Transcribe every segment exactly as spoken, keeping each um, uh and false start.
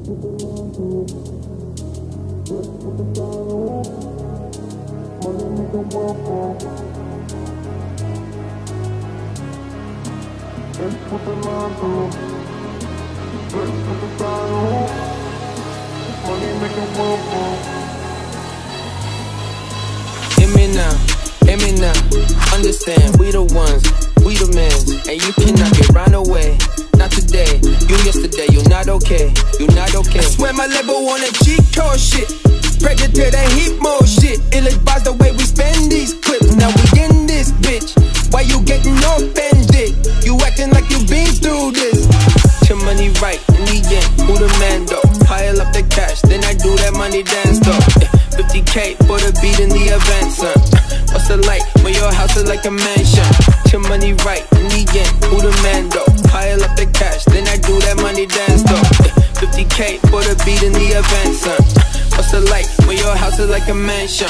Hear me now, hear me now, understand, we the ones, we the men, and you cannot get run away. Not today, you yesterday, you're not okay, you're not okay. I swear my label wanna cheat code shit, predator that heat more shit. Ill advised the way we spend these clips, now we in this bitch. Why you getting offended? You acting like you been through this. Your money right, in the end, who the man though? Pile up the cash, then I do that money dance though. Yeah, fifty K for the beat in the event, son. What's the light when your house is like a mansion? Your money right, in the end, who the man though? Pile up the cash, then I do that money dance though. Yeah, fifty K for the beat in the event, son. What's the light when your house is like a mansion?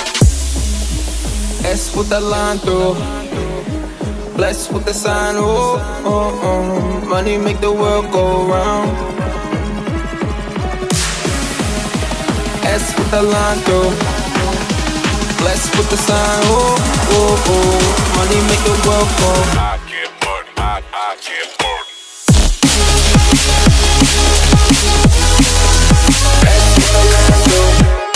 S with the line through, blessed with the sign, oh, oh, oh. Money make the world go round. S with the line through, blessed with the sign, oh, oh, oh. Money make the world go. I get money, I, I get money. S with the line through,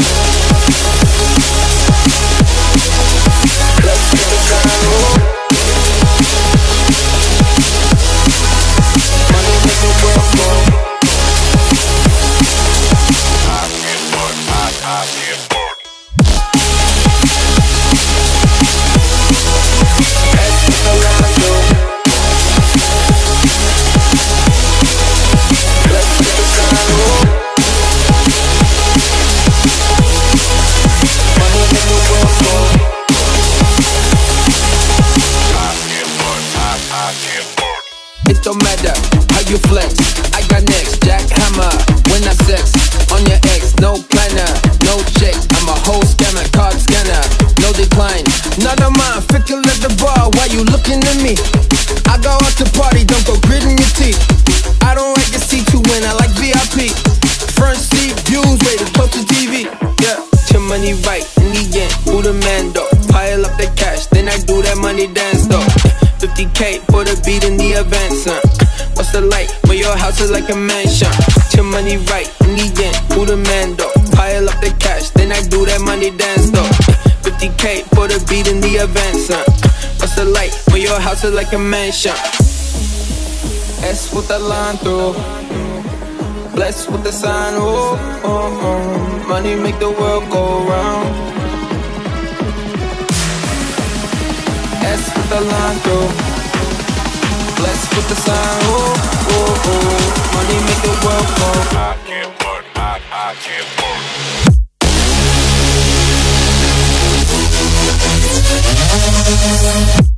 blessed with the sign, oh. It don't matter how you flex, I got next, jackhammer. When I sex on your ex, no planner, no check. I'm a whole scammer, card scanner, no decline. None of mine, fickle at the bar, why you looking at me? I go out to party, don't go gritting your teeth. I don't like your C two when I like V I P. Front seat views, way to close to T V. Yeah, your money right, in the end, who the man though? Pile up the cash, then I do that money dance though. fifty K for the beat in the event, son. What's the light when your house is like a mansion? Your money right, in the end, who the man though? Pile up the cash, then I do that money dance though. fifty K for the beat in the event, son. What's the light when your house is like a mansion? S with the line through, blessed with the sign, oh, oh, oh. Money make the world go round. S with the line through, blessed with the sign, oh, oh, oh. Money make the world go. I get money, I, I get money.